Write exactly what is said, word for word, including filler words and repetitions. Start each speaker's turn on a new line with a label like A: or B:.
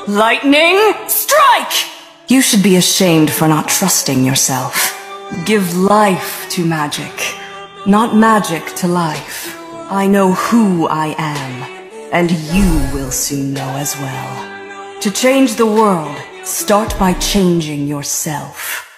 A: Lightning, strike! You should be ashamed for not trusting yourself. Give life to magic, not magic to life. I know who I am, and you will soon know as well. To change the world, start by changing yourself.